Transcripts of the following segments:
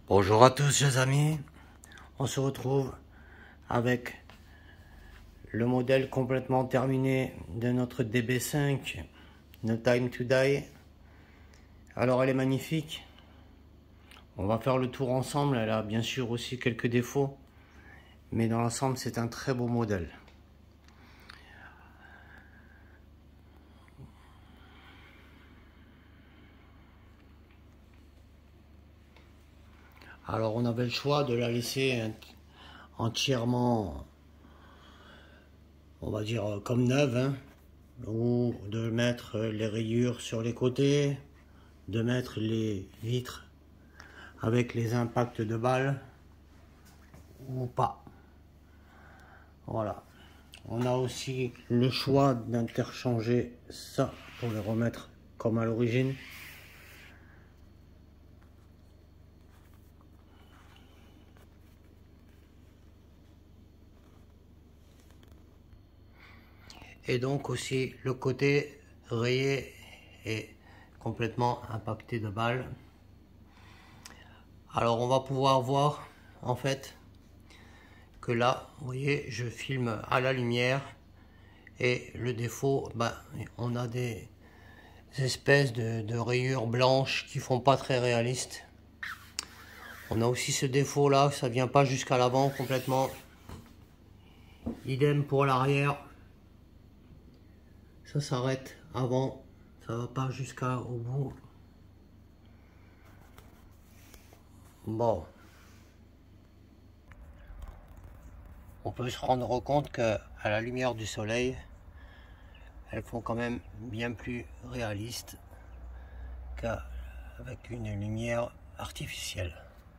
Bonjour à tous chers amis, on se retrouve avec le modèle complètement terminé de notre DB5 No Time to Die. Alors elle est magnifique, on va faire le tour ensemble, elle a bien sûr aussi quelques défauts, mais dans l'ensemble c'est un très beau modèle. Alors on avait le choix de la laisser entièrement, on va dire comme neuve, hein, ou de mettre les rayures sur les côtés, de mettre les vitres avec les impacts de balles ou pas. Voilà. On a aussi le choix d'interchanger ça pour les remettre comme à l'origine. Et donc aussi le côté rayé et complètement impacté de balles. Alors on va pouvoir voir en fait que là, vous voyez, je filme à la lumière et le défaut, on a des espèces de rayures blanches qui font pas très réaliste. On a aussi ce défaut là, ça vient pas jusqu'à l'avant complètement. Idem pour l'arrière. Ça s'arrête avant, ça va pas jusqu'au bout. Bon. On peut se rendre compte que à la lumière du soleil, elles font quand même bien plus réalistes qu'avec une lumière artificielle.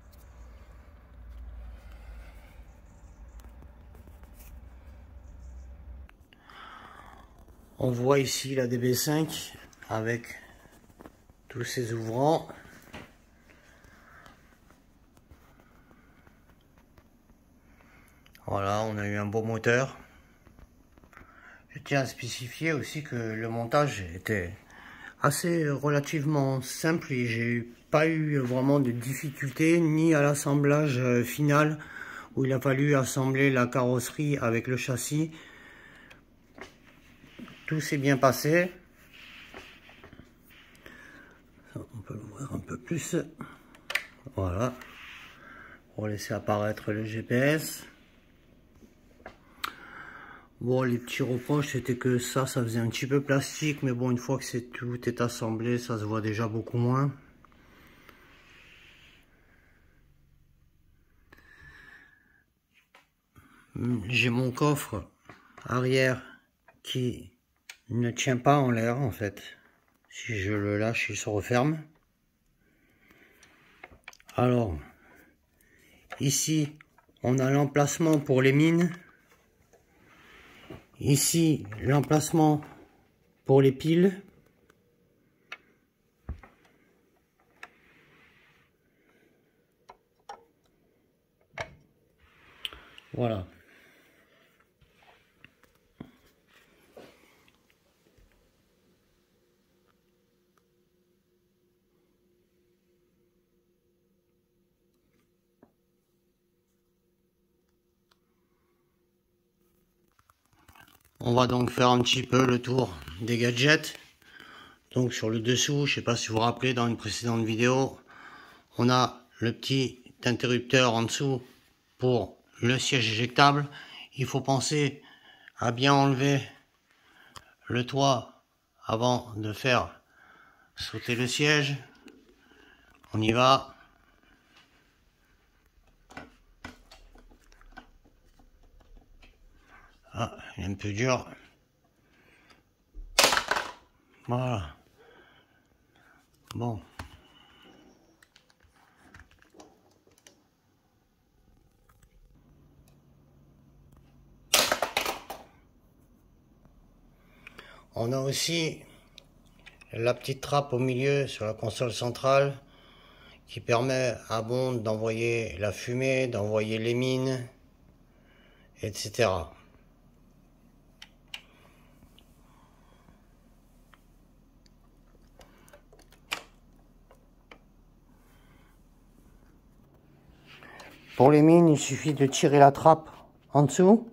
On voit ici la DB5 avec tous ses ouvrants. Voilà, on a eu un beau moteur. Je tiens à spécifier aussi que le montage était assez relativement simple et j'ai pas eu vraiment de difficultés ni à l'assemblage final où il a fallu assembler la carrosserie avec le châssis. Tout s'est bien passé. On peut l'ouvrir un peu plus. Voilà. Pour laisser apparaître le GPS. Bon, les petits reproches, c'était que ça faisait un petit peu plastique. Mais bon, une fois que tout est assemblé, ça se voit déjà beaucoup moins. J'ai mon coffre arrière qui ne tient pas en l'air en fait. Si je le lâche, il se referme. Alors, ici, on a l'emplacement pour les mines. Ici, l'emplacement pour les piles. Voilà. On va donc faire un petit peu le tour des gadgets. Donc sur le dessous, je ne sais pas si vous vous rappelez dans une précédente vidéo, on a le petit interrupteur en dessous pour le siège éjectable. Il faut penser à bien enlever le toit avant de faire sauter le siège. On y va. Ah, il est un peu dur. Voilà. Bon. On a aussi la petite trappe au milieu sur la console centrale qui permet à Bond d'envoyer la fumée, d'envoyer les mines, etc. Pour les mines, il suffit de tirer la trappe en dessous.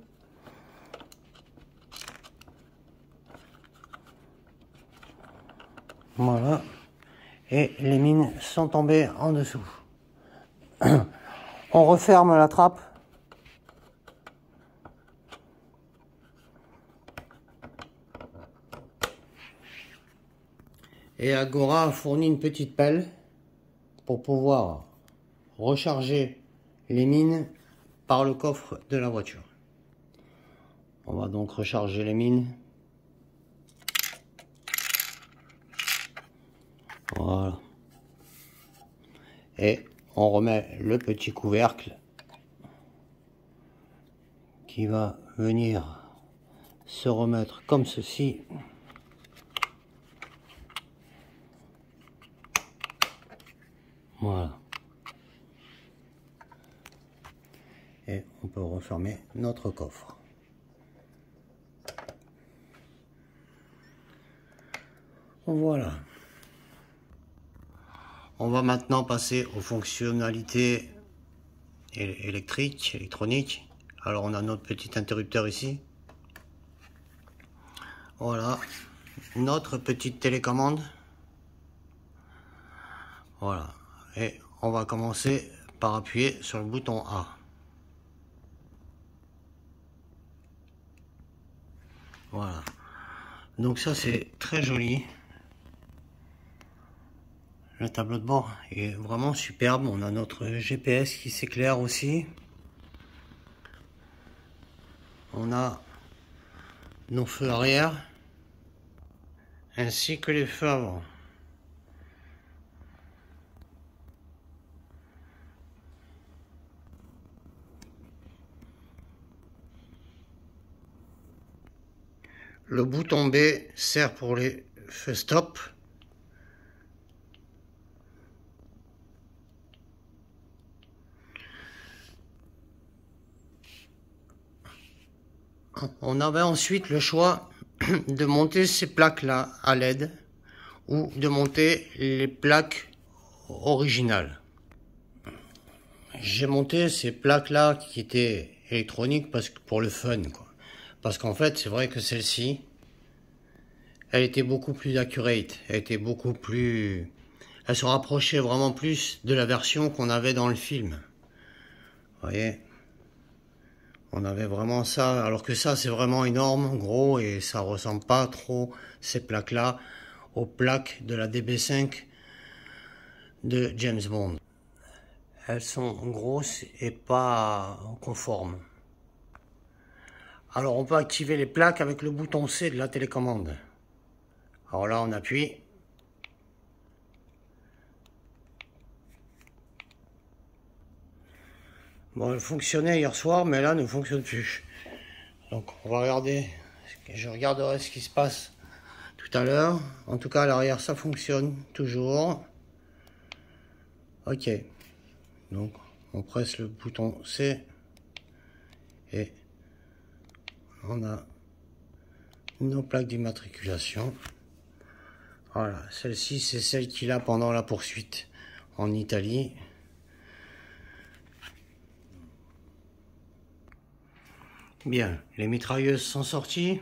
Voilà. Et les mines sont tombées en dessous. On referme la trappe. Et Agora a fourni une petite pelle pour pouvoir recharger les mines par le coffre de la voiture. On va donc recharger les mines. Voilà. Et on remet le petit couvercle qui va venir se remettre comme ceci. Voilà. Et on peut refermer notre coffre. Voilà. On va maintenant passer aux fonctionnalités électriques, électroniques. Alors on a notre petit interrupteur ici. Voilà. Notre petite télécommande. Voilà. Et on va commencer par appuyer sur le bouton A. Voilà. Donc ça c'est très joli. Le tableau de bord est vraiment superbe. On a notre GPS qui s'éclaire aussi. On a nos feux arrière ainsi que les feux avant. Le bouton B sert pour les feux stop. On avait ensuite le choix de monter ces plaques-là à LED ou de monter les plaques originales. J'ai monté ces plaques-là qui étaient électroniques parce que pour le fun, quoi. Parce qu'en fait, c'est vrai que celle-ci, elle était beaucoup plus accurate. Elle était beaucoup plus... Elle se rapprochait vraiment plus de la version qu'on avait dans le film. Vous voyez ? On avait vraiment ça, alors que ça, c'est vraiment énorme, gros, et ça ressemble pas trop, ces plaques-là, aux plaques de la DB5 de James Bond. Elles sont grosses et pas conformes. Alors on peut activer les plaques avec le bouton C de la télécommande. Alors là on appuie. Bon, elle fonctionnait hier soir, mais là elle ne fonctionne plus. Donc on va regarder, je regarderai ce qui se passe tout à l'heure. En tout cas à l'arrière ça fonctionne toujours. Ok. Donc on presse le bouton C et on a nos plaques d'immatriculation. Voilà, celle-ci c'est celle qu'il a pendant la poursuite en Italie. Bien, les mitrailleuses sont sorties.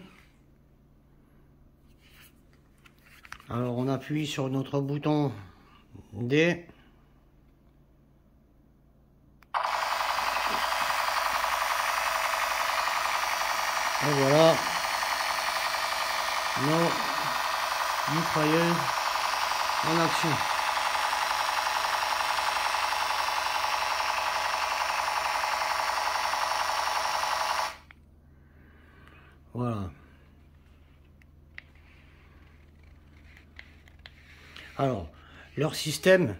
Alors on appuie sur notre bouton D. Et voilà nos mitrailleuses en action. Voilà. Alors, leur système,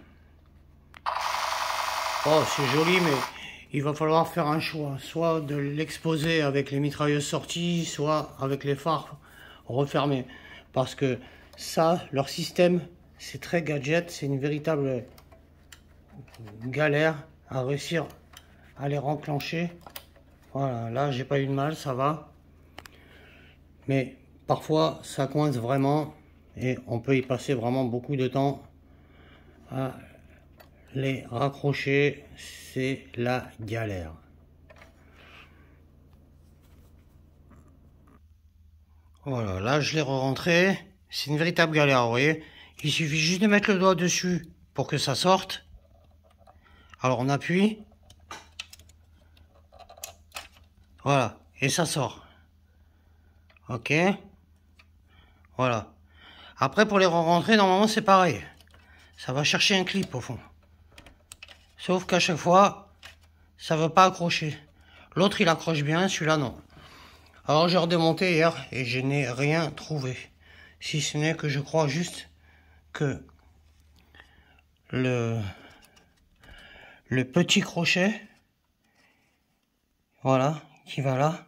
oh c'est joli, mais il va falloir faire un choix, soit de l'exposer avec les mitrailleuses sorties, soit avec les phares refermés. Parce que ça, leur système, c'est très gadget, c'est une véritable galère à réussir à les renclencher. Voilà, là j'ai pas eu de mal, ça va. Mais parfois ça coince vraiment et on peut y passer vraiment beaucoup de temps à les raccrocher, c'est la galère. Voilà, là je l'ai re-rentré. C'est une véritable galère, vous voyez. Il suffit juste de mettre le doigt dessus pour que ça sorte. Alors on appuie. Voilà, et ça sort. Ok. Voilà. Après pour les re-rentrer, normalement c'est pareil. Ça va chercher un clip au fond. Sauf qu'à chaque fois, ça ne veut pas accrocher. L'autre il accroche bien, celui-là non. Alors j'ai redémonté hier et je n'ai rien trouvé. Si ce n'est que je crois juste que le petit crochet, voilà, qui va là,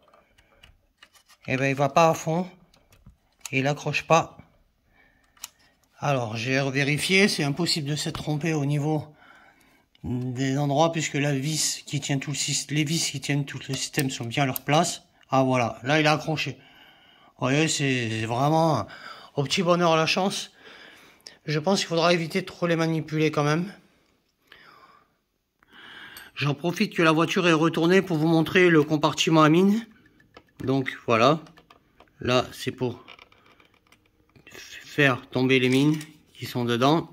et ben il va pas à fond et il accroche pas. Alors j'ai vérifié, c'est impossible de s'être trompé au niveau des endroits puisque la vis qui tient tout le système, les vis qui tiennent tout le système sont bien à leur place. Ah voilà, là il a accroché. Vous voyez, c'est vraiment au petit bonheur la chance. Je pense qu'il faudra éviter de trop les manipuler quand même. J'en profite que la voiture est retournée pour vous montrer le compartiment à mine. Donc voilà, là c'est pour faire tomber les mines qui sont dedans.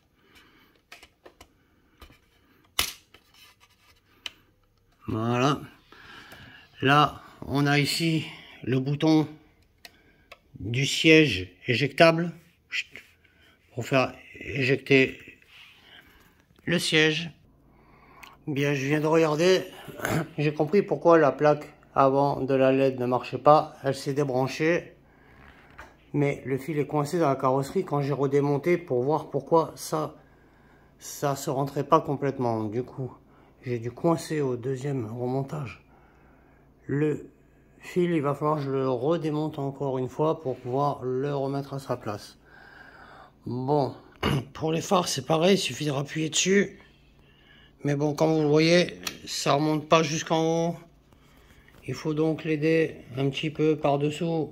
Voilà. Là, on a ici le bouton du siège éjectable pour faire éjecter le siège. Bien, je viens de regarder, j'ai compris pourquoi la plaque avant de la LED ne marchait pas. Elle s'est débranchée, mais le fil est coincé dans la carrosserie quand j'ai redémonté pour voir pourquoi ça se rentrait pas complètement. Du coup, j'ai dû coincer au deuxième remontage le fil. Il va falloir que je le redémonte encore une fois pour pouvoir le remettre à sa place. Bon, pour les phares c'est pareil, il suffit de appuyer dessus. Mais bon, comme vous le voyez, ça remonte pas jusqu'en haut. Il faut donc l'aider un petit peu par-dessous.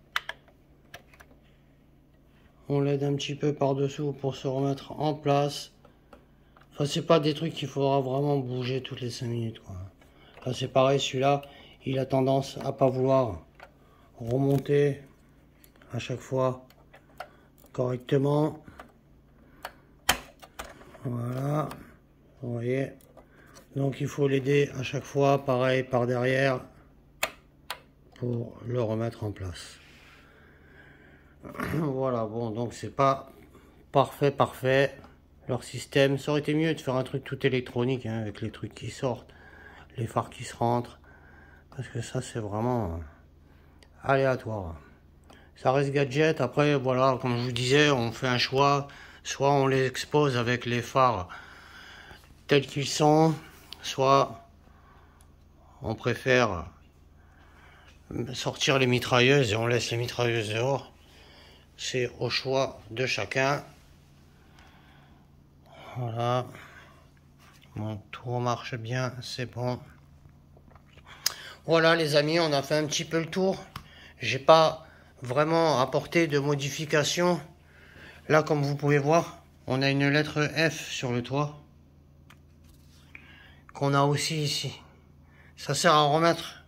On l'aide un petit peu par-dessous pour se remettre en place. Enfin, c'est pas des trucs qu'il faudra vraiment bouger toutes les 5 minutes, quoi. Là, c'est pareil, celui-là, il a tendance à pas vouloir remonter à chaque fois correctement. Voilà. Vous voyez, donc il faut l'aider à chaque fois, pareil, par derrière, pour le remettre en place. Voilà, bon, donc c'est pas parfait, leur système. Ça aurait été mieux de faire un truc tout électronique, hein, avec les trucs qui sortent, les phares qui se rentrent, parce que ça, c'est vraiment aléatoire. Ça reste gadget. Après, voilà, comme je vous disais, on fait un choix, soit on les expose avec les phares tels qu'ils sont, soit on préfère sortir les mitrailleuses et on laisse les mitrailleuses dehors. C'est au choix de chacun. Voilà. Bon, tout marche bien, c'est bon. Voilà les amis, on a fait un petit peu le tour. J'ai pas vraiment apporté de modifications. Là, comme vous pouvez voir, on a une lettre F sur le toit, qu'on a aussi ici. Ça sert à remettre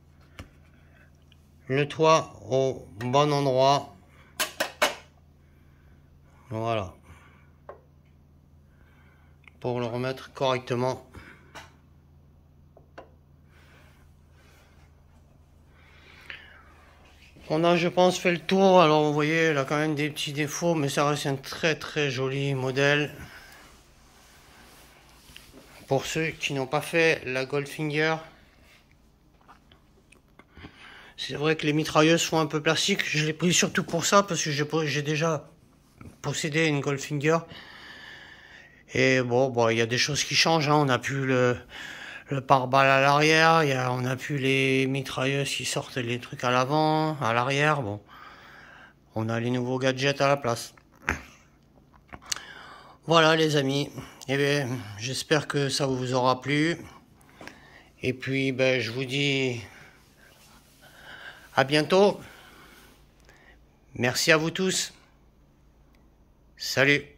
le toit au bon endroit. Voilà. Pour le remettre correctement. On a, je pense, fait le tour. Alors, vous voyez, elle a quand même des petits défauts, mais ça reste un très joli modèle. Pour ceux qui n'ont pas fait la Goldfinger, c'est vrai que les mitrailleuses sont un peu plastiques. Je l'ai pris surtout pour ça, parce que j'ai déjà possédé une Goldfinger. Et bon, il y a des choses qui changent, hein. On n'a plus le pare-balles à l'arrière, on n'a plus les mitrailleuses qui sortent les trucs à l'avant, à l'arrière. Bon, on a les nouveaux gadgets à la place. Voilà les amis, eh bien, j'espère que ça vous aura plu. Et puis ben, je vous dis à bientôt. Merci à vous tous. Salut.